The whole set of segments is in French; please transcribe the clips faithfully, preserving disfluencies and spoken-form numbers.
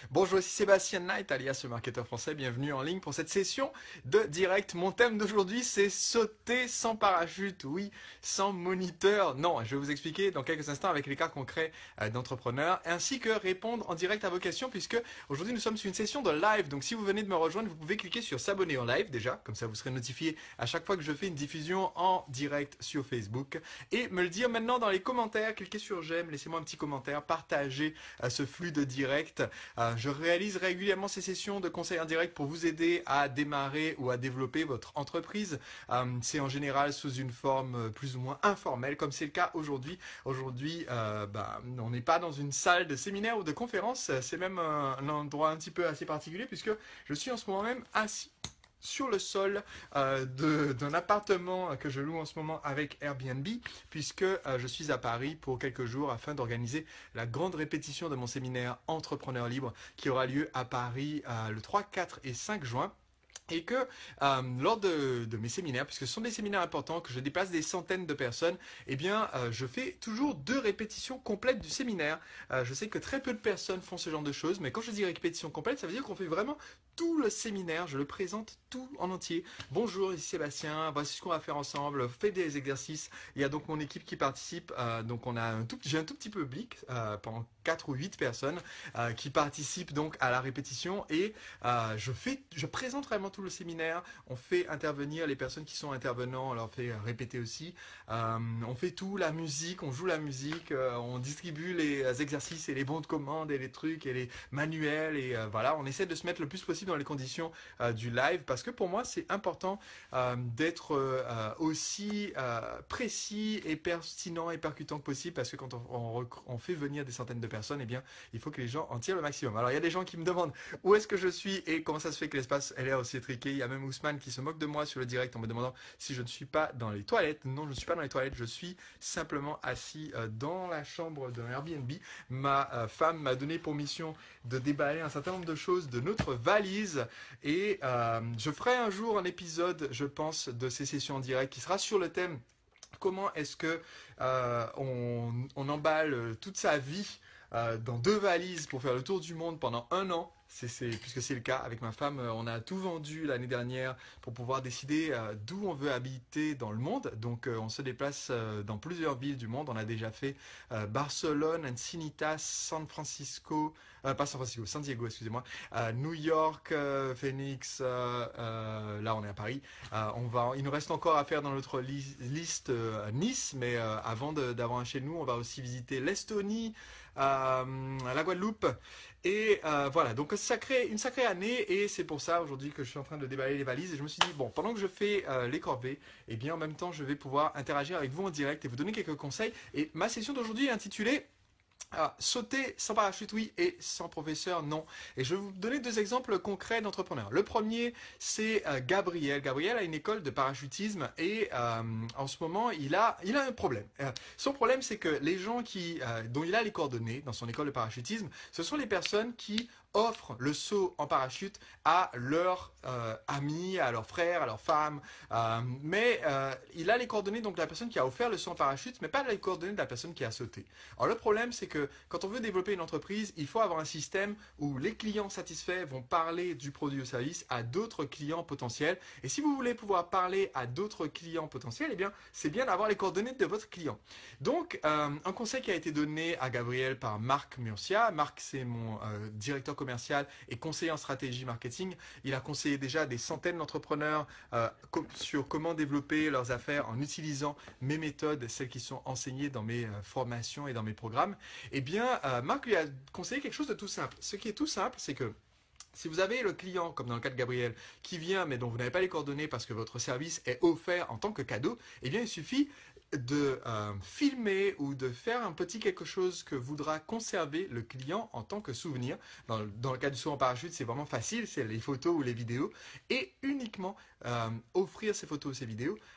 Bonjour, ici Sébastien Knight, alias le marketeur français. Bienvenue en ligne pour cette session de direct. Mon thème d'aujourd'hui, c'est sauter sans parachute. Oui, sans moniteur. Non, je vais vous expliquer dans quelques instants avec les cas concrets euh, d'entrepreneurs, ainsi que répondre en direct à vos questions, puisque aujourd'hui nous sommes sur une session de live. Donc si vous venez de me rejoindre, vous pouvez cliquer sur s'abonner en live déjà, comme ça vous serez notifié à chaque fois que je fais une diffusion en direct sur Facebook. Et me le dire maintenant dans les commentaires, cliquez sur j'aime, laissez-moi un petit commentaire, partagez euh, ce flux de direct. Euh, je réalise régulièrement ces sessions de conseils en direct pour vous aider à démarrer ou à développer votre entreprise. Euh, c'est en général sous une forme plus ou moins informelle, comme c'est le cas aujourd'hui. Aujourd'hui, euh, bah, on n'est pas dans une salle de séminaire ou de conférence, c'est même un, un endroit un petit peu assez particulier puisque je suis en ce moment même assis sur le sol euh, d'un appartement que je loue en ce moment avec Airbnb, puisque euh, je suis à Paris pour quelques jours afin d'organiser la grande répétition de mon séminaire Entrepreneur Libre qui aura lieu à Paris euh, le trois, quatre et cinq juin. Et que euh, lors de, de mes séminaires, puisque ce sont des séminaires importants, que je déplace des centaines de personnes, eh bien, euh, je fais toujours deux répétitions complètes du séminaire. Euh, je sais que très peu de personnes font ce genre de choses, mais quand je dis répétition complète, ça veut dire qu'on fait vraiment tout le séminaire, je le présente tout en entier. Bonjour, ici Sébastien, voici ce qu'on va faire ensemble, faites des exercices. Il y a donc mon équipe qui participe, euh, donc on a un tout, j'ai un tout petit public, euh, pendant quatre ou huit personnes, euh, qui participent donc à la répétition et euh, je fais, je présente vraiment tout le séminaire, on fait intervenir les personnes qui sont intervenants, on leur fait répéter aussi, euh, on fait tout, la musique, on joue la musique, euh, on distribue les exercices et les bons de commande et les trucs et les manuels et euh, voilà, on essaie de se mettre le plus possible dans les conditions euh, du live parce que pour moi c'est important euh, d'être euh, aussi euh, précis et pertinent et percutant que possible parce que quand on, on, on fait venir des centaines de personnes, eh bien il faut que les gens en tirent le maximum. Alors il y a des gens qui me demandent où est-ce que je suis et comment ça se fait que l'espace est l'air aussi étriqué. Il y a même Ousmane qui se moque de moi sur le direct en me demandant si je ne suis pas dans les toilettes. Non, je ne suis pas dans les toilettes, je suis simplement assis euh, dans la chambre d'un Airbnb. Ma euh, femme m'a donné pour mission de déballer un certain nombre de choses de notre valise et euh, je ferai un jour un épisode, je pense, de ces sessions en direct qui sera sur le thème comment est-ce que euh, on, on emballe toute sa vie euh, dans deux valises pour faire le tour du monde pendant un an. C'est, c'est, puisque c'est le cas avec ma femme, on a tout vendu l'année dernière pour pouvoir décider euh, d'où on veut habiter dans le monde. Donc euh, on se déplace euh, dans plusieurs villes du monde. On a déjà fait euh, Barcelone, Encinitas, San Francisco, euh, pas San Francisco, San Diego, excusez-moi, euh, New York, euh, Phoenix, euh, euh, là on est à Paris. Euh, on va, il nous reste encore à faire dans notre li liste euh, Nice, mais euh, avant d'avoir un chez nous, on va aussi visiter l'Estonie, euh, la Guadeloupe. Et euh, voilà, donc sacré, une sacrée année et c'est pour ça aujourd'hui que je suis en train de déballer les valises et je me suis dit, bon, pendant que je fais euh, les corvées, eh bien en même temps je vais pouvoir interagir avec vous en direct et vous donner quelques conseils. Et ma session d'aujourd'hui est intitulée ah, sauter sans parachute, oui, et sans professeur, non. Et je vais vous donner deux exemples concrets d'entrepreneurs. Le premier, c'est euh, Gabriel. Gabriel a une école de parachutisme et euh, en ce moment, il a, il a un problème. Euh, son problème, c'est que les gens qui, euh, dont il a les coordonnées dans son école de parachutisme, ce sont les personnes qui offrent le saut en parachute à leurs euh, amis, à leurs frères, à leurs femmes. Euh, mais euh, il a les coordonnées donc de la personne qui a offert le saut en parachute, mais pas les coordonnées de la personne qui a sauté. Alors le problème, c'est que quand on veut développer une entreprise, il faut avoir un système où les clients satisfaits vont parler du produit ou service à d'autres clients potentiels. Et si vous voulez pouvoir parler à d'autres clients potentiels, eh bien, c'est bien d'avoir les coordonnées de votre client. Donc, euh, un conseil qui a été donné à Gabriel par Marc Murcia. Marc, c'est mon euh, directeur commercial et conseiller en stratégie marketing. Il a conseillé déjà des centaines d'entrepreneurs euh, sur comment développer leurs affaires en utilisant mes méthodes, celles qui sont enseignées dans mes euh, formations et dans mes programmes. Eh bien, euh, Marc lui a conseillé quelque chose de tout simple. Ce qui est tout simple, c'est que si vous avez le client, comme dans le cas de Gabriel, qui vient mais dont vous n'avez pas les coordonnées parce que votre service est offert en tant que cadeau, eh bien il suffit de euh, filmer ou de faire un petit quelque chose que voudra conserver le client en tant que souvenir. Dans, dans le cas du saut en parachute, c'est vraiment facile, c'est les photos ou les vidéos, et uniquement euh, offrir ces photos ou ces vidéos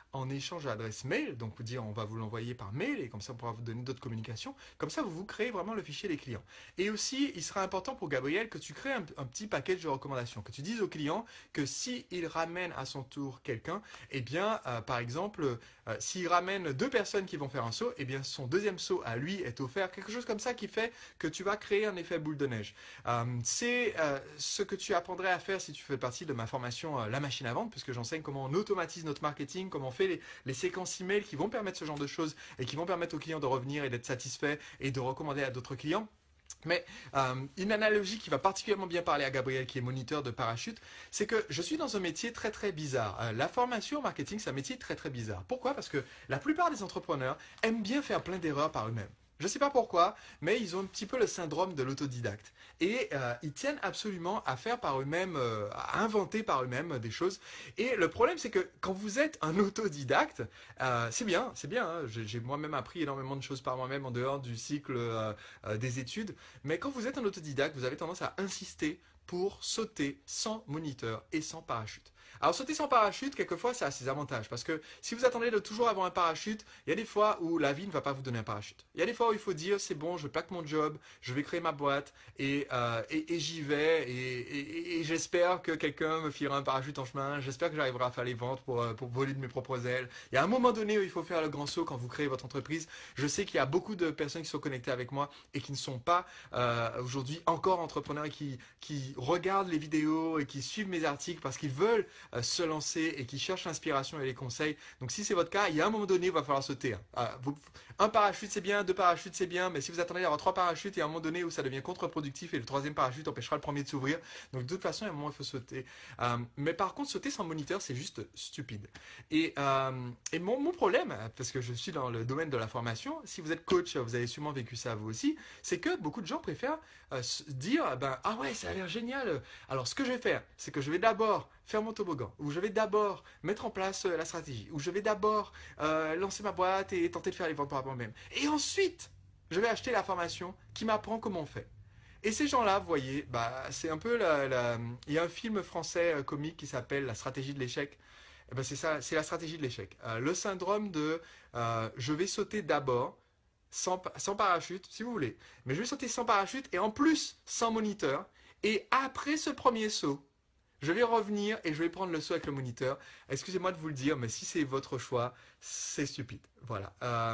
en échange de l'adresse mail, donc vous dire on va vous l'envoyer par mail et comme ça on pourra vous donner d'autres communications. Comme ça vous vous créez vraiment le fichier des clients. Et aussi il sera important pour Gabriel que tu crées un, un petit package de recommandations, que tu dises au client que si il ramène à son tour quelqu'un, eh bien euh, par exemple euh, s'il ramène deux personnes qui vont faire un saut, eh bien son deuxième saut à lui est offert, quelque chose comme ça qui fait que tu vas créer un effet boule de neige. Euh, c'est euh, ce que tu apprendrais à faire si tu fais partie de ma formation euh, La Machine à Vendre, puisque j'enseigne comment on automatise notre marketing, comment on fait les, les séquences email qui vont permettre ce genre de choses et qui vont permettre aux clients de revenir et d'être satisfaits et de recommander à d'autres clients. Mais euh, une analogie qui va particulièrement bien parler à Gabriel, qui est moniteur de parachute, c'est que je suis dans un métier très très bizarre. Euh, la formation en marketing, c'est un métier très très bizarre. Pourquoi? Parce que la plupart des entrepreneurs aiment bien faire plein d'erreurs par eux-mêmes. Je ne sais pas pourquoi, mais ils ont un petit peu le syndrome de l'autodidacte. Et euh, ils tiennent absolument à faire par eux-mêmes, euh, à inventer par eux-mêmes des choses. Et le problème, c'est que quand vous êtes un autodidacte, euh, c'est bien, c'est bien. Hein, j'ai moi-même appris énormément de choses par moi-même en dehors du cycle euh, euh, des études. Mais quand vous êtes un autodidacte, vous avez tendance à insister pour sauter sans moniteur et sans parachute. Alors sauter sans parachute, quelquefois, ça a ses avantages. Parce que si vous attendez de toujours avoir un parachute, il y a des fois où la vie ne va pas vous donner un parachute. Il y a des fois où il faut dire, c'est bon, je plaque mon job, je vais créer ma boîte et, euh, et, et j'y vais. Et, et, et j'espère que quelqu'un me filera un parachute en chemin. J'espère que j'arriverai à faire les ventes pour, pour voler de mes propres ailes. Il y a un moment donné où il faut faire le grand saut quand vous créez votre entreprise. Je sais qu'il y a beaucoup de personnes qui sont connectées avec moi et qui ne sont pas euh, aujourd'hui encore entrepreneurs et qui, qui regardent les vidéos et qui suivent mes articles parce qu'ils veulent euh, se lancer et qui cherchent l'inspiration et les conseils. Donc si c'est votre cas, il y a un moment donné, il va falloir sauter. Hein. Euh, vous, un parachute c'est bien, deux parachutes c'est bien, mais si vous attendez d'avoir trois parachutes, il y a un moment donné où ça devient contre-productif et le troisième parachute empêchera le premier de s'ouvrir. Donc de toute façon, il y a un moment où il faut sauter. Euh, mais par contre, sauter sans moniteur, c'est juste stupide. Et, euh, et mon, mon problème, parce que je suis dans le domaine de la formation, si vous êtes coach, vous avez sûrement vécu ça vous aussi, c'est que beaucoup de gens préfèrent euh, se dire, ben, ah ouais, ça a l'air génial. Alors ce que je vais faire, c'est que je vais d'abord faire mon toboggan, ou je vais d'abord mettre en place euh, la stratégie, ou je vais d'abord euh, lancer ma boîte et tenter de faire les ventes par moi-même. Et ensuite, je vais acheter la formation qui m'apprend comment on fait. Et ces gens-là, vous voyez, bah, c'est un peu la, la... Il y a un film français euh, comique qui s'appelle La stratégie de l'échec. Eh ben c'est ça, c'est la stratégie de l'échec. Euh, le syndrome de euh, je vais sauter d'abord sans, sans parachute, si vous voulez, mais je vais sauter sans parachute et en plus sans moniteur. Et après ce premier saut, je vais revenir et je vais prendre le saut avec le moniteur. Excusez-moi de vous le dire, mais si c'est votre choix, c'est stupide. Voilà. Euh,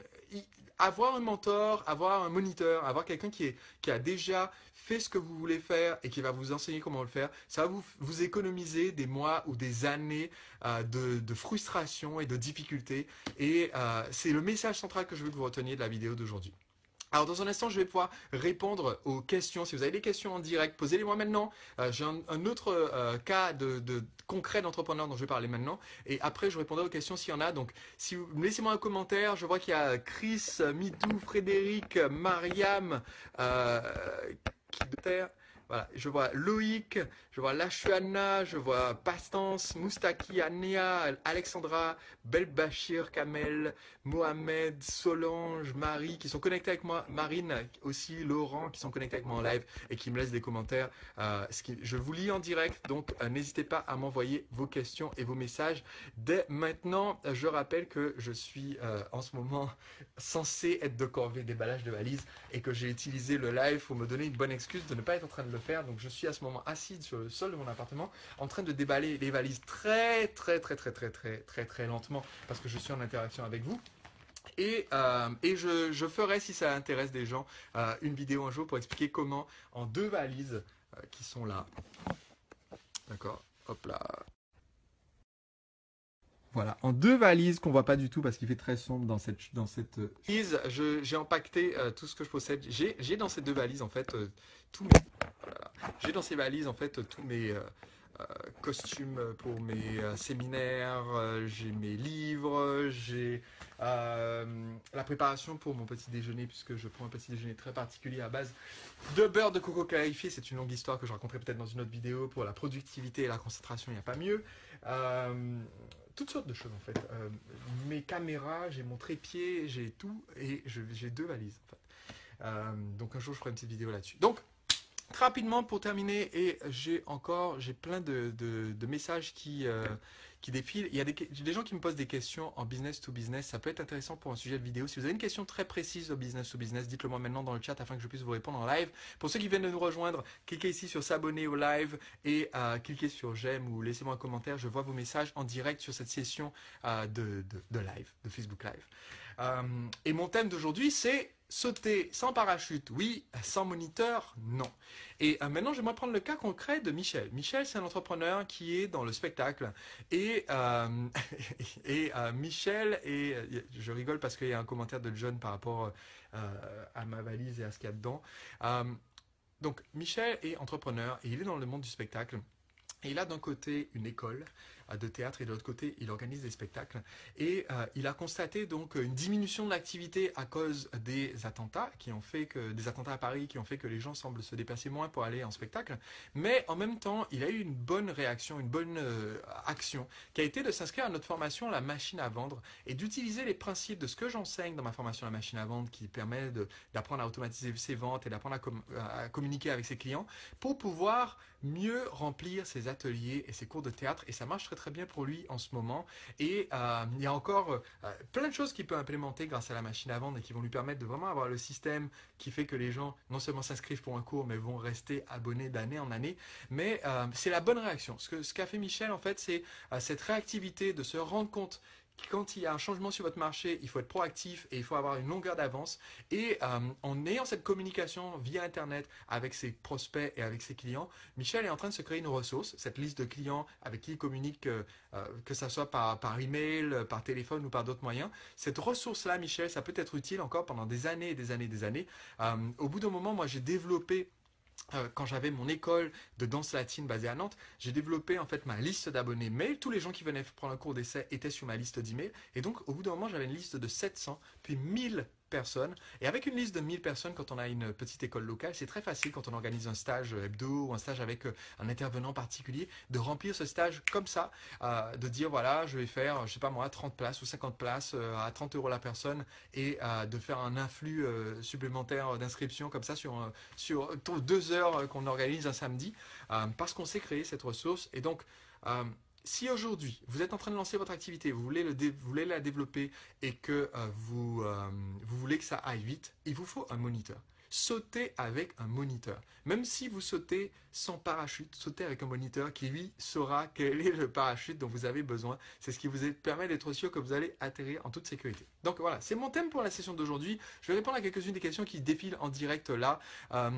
avoir un mentor, avoir un moniteur, avoir quelqu'un qui, est, qui a déjà fait ce que vous voulez faire et qui va vous enseigner comment le faire, ça va vous, vous économiser des mois ou des années euh, de, de frustration et de difficultés. Et euh, c'est le message central que je veux que vous reteniez de la vidéo d'aujourd'hui. Alors dans un instant, je vais pouvoir répondre aux questions. Si vous avez des questions en direct, posez-les-moi maintenant. Euh, J'ai un, un autre euh, cas de, de concret d'entrepreneur dont je vais parler maintenant. Et après, je répondrai aux questions s'il y en a. Donc, si vous laissez-moi un commentaire, je vois qu'il y a Chris, Midou, Frédéric, Mariam, euh, qui de terre. Voilà, je vois Loïc, je vois Lachuana, je vois Pastance, Moustaki, Anéa, Alexandra, Belbachir, Kamel, Mohamed, Solange, Marie, qui sont connectés avec moi, Marine aussi, Laurent, qui sont connectés avec moi en live et qui me laissent des commentaires. Euh, ce qui, je vous lis en direct, donc euh, n'hésitez pas à m'envoyer vos questions et vos messages. Dès maintenant, je rappelle que je suis euh, en ce moment censé être de corvée déballage de valises et que j'ai utilisé le live pour me donner une bonne excuse de ne pas être en train de le faire. Donc je suis à ce moment assis sur le sol de mon appartement en train de déballer les valises très très très très très très très très lentement parce que je suis en interaction avec vous. Et, euh, et je, je ferai, si ça intéresse des gens, euh, une vidéo un jour pour expliquer comment, en deux valises euh, qui sont là, d'accord, hop là, voilà, en deux valises qu'on voit pas du tout parce qu'il fait très sombre dans cette dans cette valise, j'ai empaqueté euh, tout ce que je possède. J'ai dans ces deux valises en fait euh, tous mes, voilà, j'ai dans ces valises en fait tous mes euh, euh, costumes pour mes euh, séminaires, euh, j'ai mes livres, j'ai euh, la préparation pour mon petit déjeuner puisque je prends un petit déjeuner très particulier à base de beurre de coco clarifié. C'est une longue histoire que je raconterai peut-être dans une autre vidéo. Pour la productivité et la concentration, il n'y a pas mieux. Euh, toutes sortes de choses en fait. Euh, mes caméras, j'ai mon trépied, j'ai tout et j'ai deux valises en fait. Euh, donc un jour je ferai une petite vidéo là-dessus. Donc rapidement pour terminer, et j'ai encore, j'ai plein de, de, de messages qui, euh, qui défilent. Il y a des, des gens qui me posent des questions en business to business. Ça peut être intéressant pour un sujet de vidéo. Si vous avez une question très précise au business to business, dites-le moi maintenant dans le chat afin que je puisse vous répondre en live. Pour ceux qui viennent de nous rejoindre, cliquez ici sur s'abonner au live et euh, cliquez sur j'aime ou laissez-moi un commentaire. Je vois vos messages en direct sur cette session euh, de, de, de live, de Facebook Live. Euh, et mon thème d'aujourd'hui, c'est sauter sans parachute, oui, sans moniteur, non. Et euh, maintenant, j'aimerais prendre le cas concret de Michel. Michel, c'est un entrepreneur qui est dans le spectacle. Et, euh, et euh, Michel, et je rigole parce qu'il y a un commentaire de John par rapport euh, à ma valise et à ce qu'il y a dedans. Euh, donc, Michel est entrepreneur et il est dans le monde du spectacle. Et il a d'un côté une école de théâtre et de l'autre côté, il organise des spectacles. Et euh, il a constaté donc une diminution de l'activité à cause des attentats qui ont fait que des attentats à Paris qui ont fait que les gens semblent se déplacer moins pour aller en spectacle. Mais en même temps, il a eu une bonne réaction, une bonne euh, action qui a été de s'inscrire à notre formation La Machine à Vendre et d'utiliser les principes de ce que j'enseigne dans ma formation La Machine à Vendre qui permet d'apprendre à automatiser ses ventes et d'apprendre à, com à communiquer avec ses clients pour pouvoir mieux remplir ses ateliers et ses cours de théâtre. Et ça marche très très bien pour lui en ce moment. Et euh, il y a encore euh, plein de choses qu'il peut implémenter grâce à la machine à vendre et qui vont lui permettre de vraiment avoir le système qui fait que les gens non seulement s'inscrivent pour un cours, mais vont rester abonnés d'année en année. Mais euh, c'est la bonne réaction. Ce que ce qu'a fait Michel, en fait, c'est euh, cette réactivité de se rendre compte quand il y a un changement sur votre marché, il faut être proactif et il faut avoir une longueur d'avance. Et euh, en ayant cette communication via Internet avec ses prospects et avec ses clients, Michel est en train de se créer une ressource, cette liste de clients avec qui il communique, euh, que ce soit par, par email, par téléphone ou par d'autres moyens. Cette ressource-là, Michel, ça peut être utile encore pendant des années et des années et des années. Euh, au bout d'un moment, moi, j'ai développé Euh, quand j'avais mon école de danse latine basée à Nantes, j'ai développé en fait ma liste d'abonnés mail. Tous les gens qui venaient prendre un cours d'essai étaient sur ma liste d'email. Et donc, au bout d'un moment, j'avais une liste de sept cents, puis mille personnes. Et avec une liste de mille personnes, quand on a une petite école locale, c'est très facile quand on organise un stage hebdo ou un stage avec un intervenant particulier, de remplir ce stage comme ça, euh, de dire voilà, je vais faire, je sais pas moi, trente places ou cinquante places euh, à trente euros la personne et euh, de faire un influx euh, supplémentaire d'inscription comme ça sur, euh, sur deux heures qu'on organise un samedi, euh, parce qu'on sait créer cette ressource. Et donc, euh, si aujourd'hui vous êtes en train de lancer votre activité, vous voulez, le vous voulez la développer et que euh, vous, euh, vous voulez que ça aille vite, il vous faut un moniteur. Sautez avec un moniteur. Même si vous sautez sans parachute, sautez avec un moniteur qui lui saura quel est le parachute dont vous avez besoin. C'est ce qui vous permet d'être sûr que vous allez atterrir en toute sécurité. Donc voilà, c'est mon thème pour la session d'aujourd'hui. Je vais répondre à quelques-unes des questions qui défilent en direct là. Euh,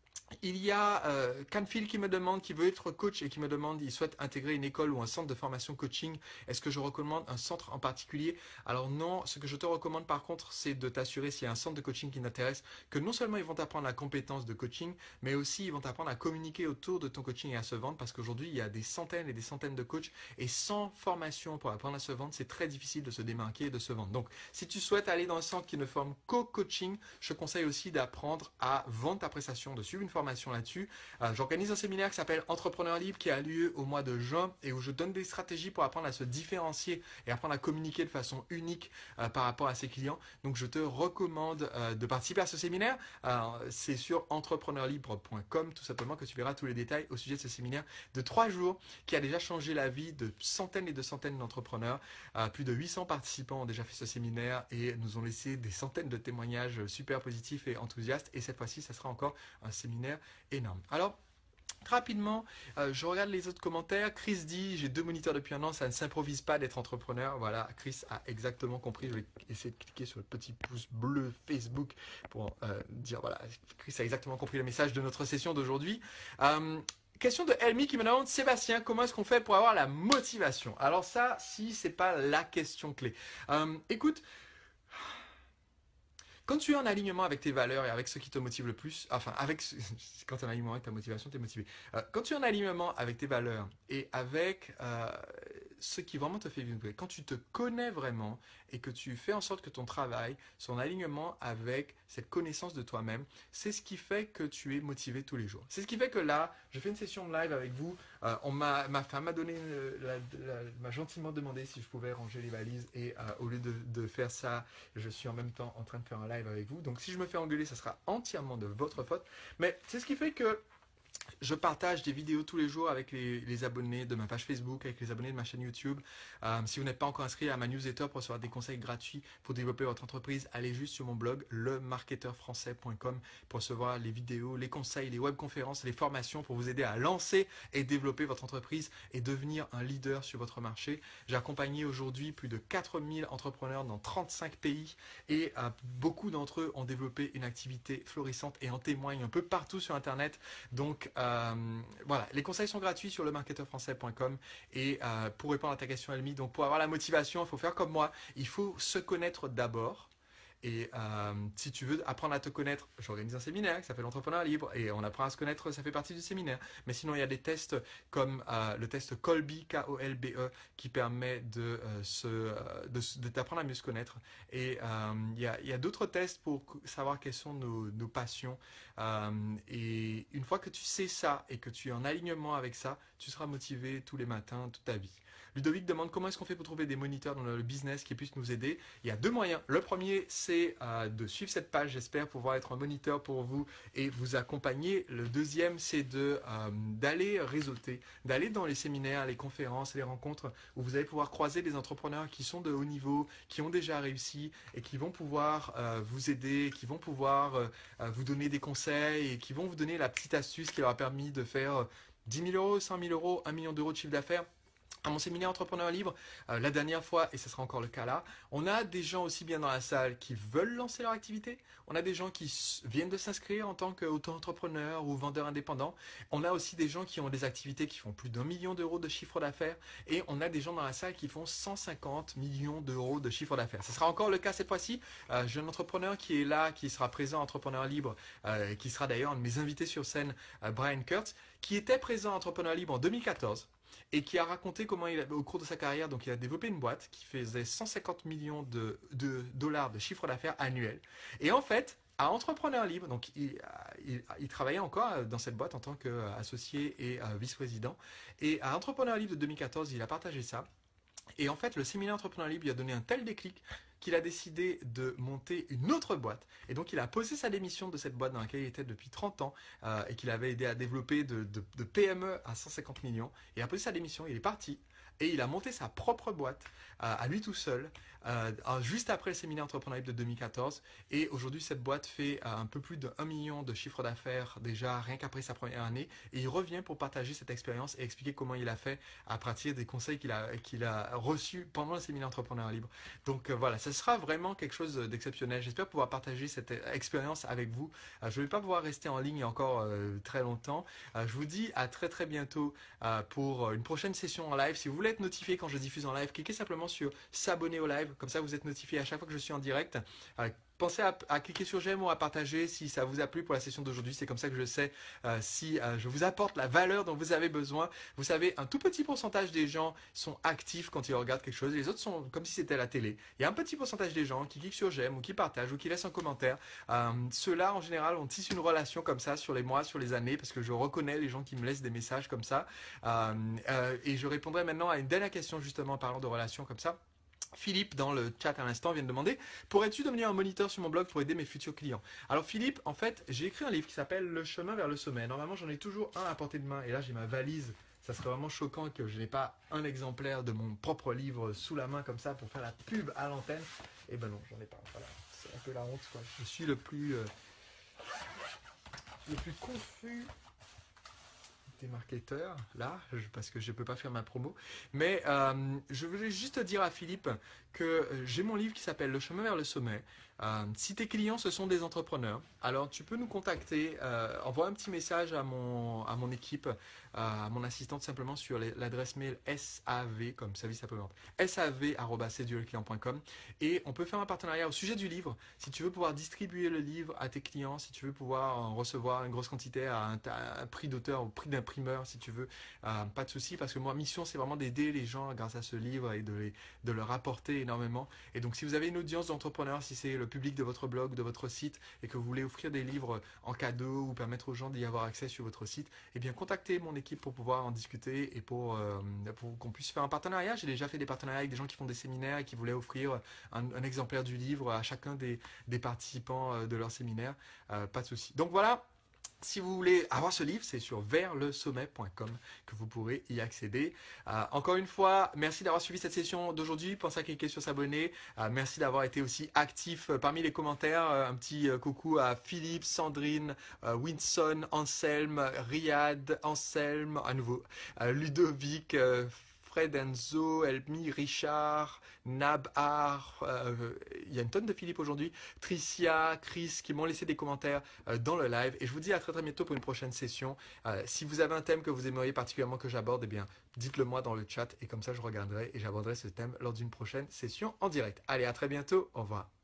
Il y a euh, Canfield qui me demande, qui veut être coach et qui me demande, il souhaite intégrer une école ou un centre de formation coaching. Est-ce que je recommande un centre en particulier? Alors non, ce que je te recommande par contre, c'est de t'assurer s'il y a un centre de coaching qui t'intéresse, que non seulement ils vont t'apprendre la compétence de coaching, mais aussi ils vont t'apprendre à communiquer autour de ton coaching et à se vendre, parce qu'aujourd'hui, il y a des centaines et des centaines de coachs et sans formation pour apprendre à se vendre, c'est très difficile de se démarquer et de se vendre. Donc, si tu souhaites aller dans un centre qui ne forme qu'au coaching, je te conseille aussi d'apprendre à vendre ta prestation, de suivre une formation là-dessus. Euh, J'organise un séminaire qui s'appelle Entrepreneur Libre qui a lieu au mois de juin et où je donne des stratégies pour apprendre à se différencier et apprendre à communiquer de façon unique euh, par rapport à ses clients. Donc je te recommande euh, de participer à ce séminaire. C'est sur entrepreneur libre point com tout simplement que tu verras tous les détails au sujet de ce séminaire de trois jours qui a déjà changé la vie de centaines et de centaines d'entrepreneurs. Euh, plus de huit cents participants ont déjà fait ce séminaire et nous ont laissé des centaines de témoignages super positifs et enthousiastes. Et cette fois-ci, ça sera encore un séminaire énorme. Alors, rapidement, euh, je regarde les autres commentaires. Chris dit, j'ai deux moniteurs depuis un an, ça ne s'improvise pas d'être entrepreneur. Voilà, Chris a exactement compris. Je vais essayer de cliquer sur le petit pouce bleu Facebook pour euh, dire, voilà, Chris a exactement compris le message de notre session d'aujourd'hui. Euh, Question de Elmi qui me demande, Sébastien, comment est-ce qu'on fait pour avoir la motivation? Alors ça, si c'est pas la question clé. Euh, écoute, quand tu es en alignement avec tes valeurs et avec ce qui te motive le plus, enfin, avec quand tu es en alignement avec ta motivation, tu es motivé. Euh, quand tu es en alignement avec tes valeurs et avec euh, ce qui vraiment te fait vibrer, quand tu te connais vraiment et que tu fais en sorte que ton travail soit en alignement avec cette connaissance de toi-même, c'est ce qui fait que tu es motivé tous les jours. C'est ce qui fait que là, je fais une session de live avec vous. Euh, on m'a, ma femme m'a donné, m'a gentiment demandé si je pouvais ranger les valises et euh, au lieu de, de faire ça, je suis en même temps en train de faire un live avec vous. Donc si je me fais engueuler, ça sera entièrement de votre faute. Mais c'est ce qui fait que Je partage des vidéos tous les jours avec les, les abonnés de ma page Facebook, avec les abonnés de ma chaîne YouTube. Euh, si vous n'êtes pas encore inscrit à ma newsletter pour recevoir des conseils gratuits pour développer votre entreprise, allez juste sur mon blog le marketeur français point com pour recevoir les vidéos, les conseils, les webconférences, les formations pour vous aider à lancer et développer votre entreprise et devenir un leader sur votre marché. J'ai accompagné aujourd'hui plus de quatre mille entrepreneurs dans trente-cinq pays et euh, beaucoup d'entre eux ont développé une activité florissante et en témoignent un peu partout sur Internet. Donc, euh, voilà, les conseils sont gratuits sur le marketeur français point com et euh, pour répondre à ta question, Elmi, donc pour avoir la motivation, il faut faire comme moi, il faut se connaître d'abord. Et euh, si tu veux apprendre à te connaître, j'organise un séminaire qui s'appelle Entrepreneur Libre et on apprend à se connaître, ça fait partie du séminaire. Mais sinon, il y a des tests comme euh, le test Kolbe, K O L B E, qui permet de, euh, se, euh, de, de t'apprendre à mieux se connaître. Et euh, il y a, il y a d'autres tests pour savoir quelles sont nos, nos passions. Euh, et une fois que tu sais ça et que tu es en alignement avec ça, tu seras motivé tous les matins, toute ta vie. Ludovic demande comment est-ce qu'on fait pour trouver des moniteurs dans le business qui puissent nous aider. Il y a deux moyens. Le premier, c'est euh, de suivre cette page, j'espère pouvoir être un moniteur pour vous et vous accompagner. Le deuxième, c'est de euh, d'aller réseauter, d'aller dans les séminaires, les conférences, les rencontres où vous allez pouvoir croiser des entrepreneurs qui sont de haut niveau, qui ont déjà réussi et qui vont pouvoir euh, vous aider, qui vont pouvoir euh, vous donner des conseils et qui vont vous donner la petite astuce qui leur a permis de faire dix mille euros, cent mille euros, un million d'euros de chiffre d'affaires. À mon séminaire Entrepreneur Libre, euh, la dernière fois, et ce sera encore le cas là, on a des gens aussi bien dans la salle qui veulent lancer leur activité, on a des gens qui viennent de s'inscrire en tant qu'auto-entrepreneur ou vendeur indépendant, on a aussi des gens qui ont des activités qui font plus d'un million d'euros de chiffre d'affaires, et on a des gens dans la salle qui font cent cinquante millions d'euros de chiffre d'affaires. Ce sera encore le cas cette fois-ci. Euh, j'ai un entrepreneur qui est là, qui sera présent, Entrepreneur Libre, euh, qui sera d'ailleurs un de mes invités sur scène, euh, Brian Kurtz, qui était présent à Entrepreneur Libre en deux mille quatorze. Et qui a raconté comment il a, au cours de sa carrière, donc il a développé une boîte qui faisait cent cinquante millions de, de dollars de chiffre d'affaires annuel. Et en fait, à Entrepreneur Libre, donc il, il, il travaillait encore dans cette boîte en tant qu'associé et vice-président. Et à Entrepreneur Libre de deux mille quatorze, il a partagé ça. Et en fait, le séminaire Entrepreneur Libre lui a donné un tel déclic qu'il a décidé de monter une autre boîte. Et donc, il a posé sa démission de cette boîte dans laquelle il était depuis trente ans euh, et qu'il avait aidé à développer de, de, de P M E à cent cinquante millions. Il a posé sa démission, il est parti et il a monté sa propre boîte euh, à lui tout seul, euh, juste après le séminaire Entrepreneur Libre de deux mille quatorze. Et aujourd'hui, cette boîte fait euh, un peu plus de un million de chiffre d'affaires déjà rien qu'après sa première année. Et il revient pour partager cette expérience et expliquer comment il a fait à partir des conseils qu'il a, qu'il a reçus pendant le séminaire Entrepreneur Libre. Donc euh, voilà, ça sera vraiment quelque chose d'exceptionnel. J'espère pouvoir partager cette expérience avec vous. Euh, je ne vais pas pouvoir rester en ligne encore euh, très longtemps. Euh, je vous dis à très très bientôt euh, pour une prochaine session en live. Si vous voulez être notifié quand je diffuse en live, cliquez simplement sur s'abonner au live. Comme ça, vous êtes notifié à chaque fois que je suis en direct. Euh, Pensez à, à cliquer sur j'aime ou à partager si ça vous a plu pour la session d'aujourd'hui. C'est comme ça que je sais euh, si euh, je vous apporte la valeur dont vous avez besoin. Vous savez, un tout petit pourcentage des gens sont actifs quand ils regardent quelque chose. Les autres sont comme si c'était la télé. Il y a un petit pourcentage des gens qui cliquent sur j'aime ou qui partagent ou qui laissent un commentaire. Euh, Ceux-là, en général, on tisse une relation comme ça sur les mois, sur les années, parce que je reconnais les gens qui me laissent des messages comme ça. Euh, euh, et je répondrai maintenant à une dernière question justement en parlant de relations comme ça. Philippe, dans le chat à l'instant, vient de demander « Pourrais-tu devenir un moniteur sur mon blog pour aider mes futurs clients ?» Alors Philippe, en fait, j'ai écrit un livre qui s'appelle « Le chemin vers le sommet ». Normalement, j'en ai toujours un à portée de main. Et là, j'ai ma valise. Ça serait vraiment choquant que je n'ai pas un exemplaire de mon propre livre sous la main comme ça pour faire la pub à l'antenne. Et ben non, j'en ai pas. Voilà, c'est un peu la honte, quoi. Je suis le plus, euh, le plus confus des marketeurs, là, parce que je ne peux pas faire ma promo. Mais euh, je voulais juste dire à Philippe que j'ai mon livre qui s'appelle « Le chemin vers le sommet ». Euh, si tes clients, ce sont des entrepreneurs, alors tu peux nous contacter, euh, envoie un petit message à mon, à mon équipe, euh, à mon assistante simplement sur l'adresse mail S A V, comme service après-vente, S A V arobase séduire le client point com et on peut faire un partenariat au sujet du livre. Si tu veux pouvoir distribuer le livre à tes clients, si tu veux pouvoir en recevoir une grosse quantité à un, à un prix d'auteur, au prix d'imprimeur, si tu veux, euh, pas de souci, parce que moi, mission, c'est vraiment d'aider les gens grâce à ce livre et de, les, de leur apporter énormément. Et donc, si vous avez une audience d'entrepreneurs, si c'est le public de votre blog, de votre site, et que vous voulez offrir des livres en cadeau ou permettre aux gens d'y avoir accès sur votre site, eh bien, contactez mon équipe pour pouvoir en discuter et pour, euh, pour qu'on puisse faire un partenariat. J'ai déjà fait des partenariats avec des gens qui font des séminaires et qui voulaient offrir un, un exemplaire du livre à chacun des, des participants de leur séminaire. Euh, pas de souci. Donc voilà. Si vous voulez avoir ce livre, c'est sur vers le sommet point com que vous pourrez y accéder. Euh, encore une fois, merci d'avoir suivi cette session d'aujourd'hui. Pensez à cliquer sur s'abonner. Euh, merci d'avoir été aussi actif euh, parmi les commentaires. Euh, un petit euh, coucou à Philippe, Sandrine, euh, Winson, Anselme, Riyad, Anselme, à nouveau, euh, Ludovic, euh, Fred Enzo, Elmi, Richard, Nabhar, euh, il y a une tonne de Philippe aujourd'hui, Tricia, Chris qui m'ont laissé des commentaires euh, dans le live. Et je vous dis à très très bientôt pour une prochaine session. Euh, si vous avez un thème que vous aimeriez particulièrement que j'aborde, eh bien dites-le moi dans le chat et comme ça je regarderai et j'aborderai ce thème lors d'une prochaine session en direct. Allez, à très bientôt, au revoir.